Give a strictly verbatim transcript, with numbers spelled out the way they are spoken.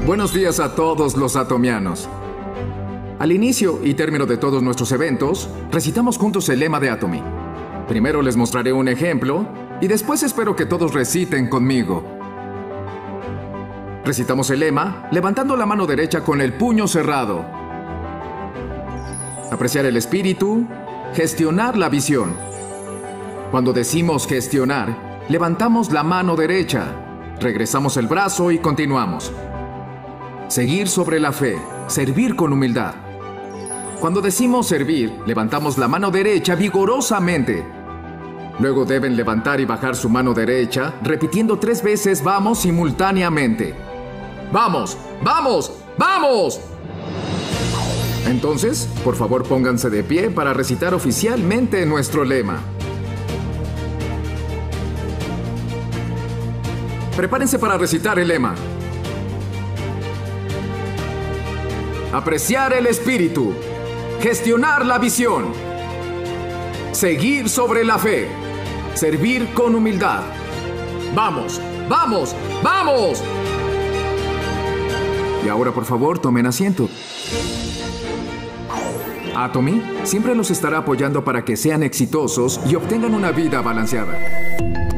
Buenos días a todos los atomianos. Al inicio y término de todos nuestros eventos, recitamos juntos el lema de Atomy. Primero les mostraré un ejemplo y después espero que todos reciten conmigo. Recitamos el lema levantando la mano derecha con el puño cerrado. Apreciar el espíritu, gestionar la visión. Cuando decimos gestionar, levantamos la mano derecha, regresamos el brazo y continuamos. Seguir sobre la fe, servir con humildad. Cuando decimos servir, levantamos la mano derecha vigorosamente. Luego deben levantar y bajar su mano derecha, repitiendo tres veces vamos simultáneamente. ¡Vamos! ¡Vamos! ¡Vamos! Entonces, por favor pónganse de pie para recitar oficialmente nuestro lema. Prepárense para recitar el lema. Apreciar el espíritu, gestionar la visión, seguir sobre la fe, servir con humildad. ¡Vamos! ¡Vamos! ¡Vamos! Y ahora, por favor, tomen asiento. Atomy siempre los estará apoyando para que sean exitosos y obtengan una vida balanceada.